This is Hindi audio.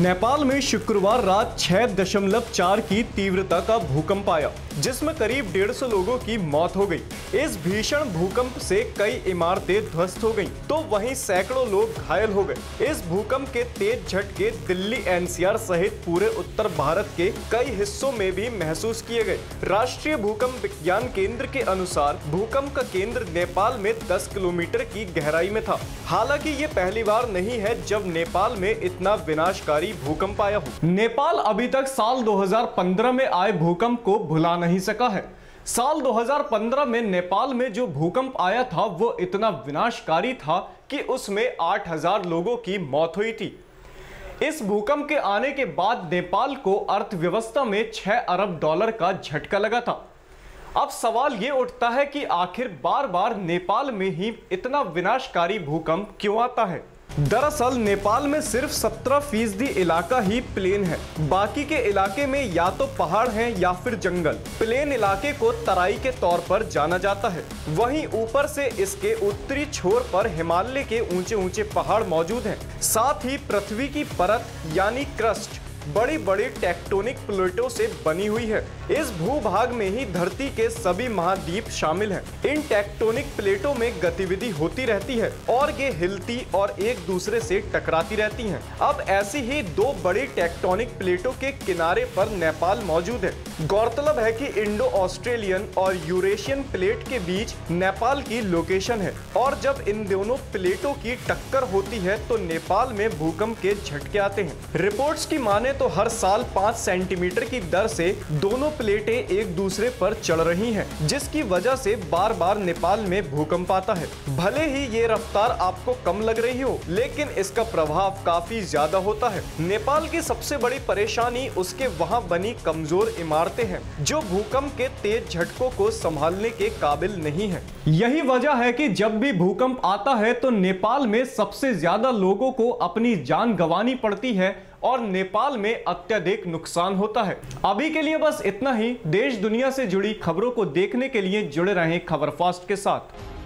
नेपाल में शुक्रवार रात 6.4 की तीव्रता का भूकंप आया, जिसमें करीब 150 लोगों की मौत हो गई। इस भीषण भूकंप से कई इमारतें ध्वस्त हो गईं, तो वहीं सैकड़ों लोग घायल हो गए। इस भूकंप के तेज झटके दिल्ली एनसीआर सहित पूरे उत्तर भारत के कई हिस्सों में भी महसूस किए गए। राष्ट्रीय भूकंप विज्ञान केंद्र के अनुसार भूकंप का केंद्र नेपाल में 10 किलोमीटर की गहराई में था। हालांकि ये पहली बार नहीं है जब नेपाल में इतना विनाशकारी भूकंप आया हो। नेपाल अभी तक साल 2015 में आए भूकंप को भुला नहीं सका है। साल 2015 में नेपाल में जो भूकंप आया था वो इतना विनाशकारी था कि उसमें 8000 लोगों की मौत हुई थी। इस भूकंप के आने के बाद नेपाल को अर्थव्यवस्था में 6 अरब डॉलर का झटका लगा था। अब सवाल ये उठता है कि आखिर बार बार नेपाल में ही इतना विनाशकारी भूकंप क्यों आता है। दरअसल नेपाल में सिर्फ 17% इलाका ही प्लेन है। बाकी के इलाके में या तो पहाड़ हैं या फिर जंगल। प्लेन इलाके को तराई के तौर पर जाना जाता है। वहीं ऊपर से इसके उत्तरी छोर पर हिमालय के ऊंचे ऊंचे पहाड़ मौजूद हैं। साथ ही पृथ्वी की परत यानी क्रस्ट बड़ी बड़ी टेक्टोनिक प्लेटों से बनी हुई है। इस भूभाग में ही धरती के सभी महाद्वीप शामिल हैं। इन टेक्टोनिक प्लेटों में गतिविधि होती रहती है और ये हिलती और एक दूसरे से टकराती रहती हैं। अब ऐसी ही दो बड़ी टेक्टोनिक प्लेटों के किनारे पर नेपाल मौजूद है। गौरतलब है कि इंडो ऑस्ट्रेलियन और यूरेशियन प्लेट के बीच नेपाल की लोकेशन है और जब इन दोनों प्लेटों की टक्कर होती है तो नेपाल में भूकंप के झटके आते हैं। रिपोर्ट्स की माने तो हर साल 5 सेंटीमीटर की दर से दोनों प्लेटें एक दूसरे पर चढ़ रही हैं, जिसकी वजह से बार बार नेपाल में भूकंप आता है। भले ही ये रफ्तार आपको कम लग रही हो, लेकिन इसका प्रभाव काफी ज्यादा होता है। नेपाल की सबसे बड़ी परेशानी उसके वहां बनी कमजोर इमारतें हैं, जो भूकंप के तेज झटकों को संभालने के काबिल नहीं है। यही वजह है कि जब भी भूकंप आता है तो नेपाल में सबसे ज्यादा लोगों को अपनी जान गंवानी पड़ती है और नेपाल में अत्यधिक नुकसान होता है। अभी के लिए बस इतना ही। देश दुनिया से जुड़ी खबरों को देखने के लिए जुड़े रहें खबर फास्ट के साथ।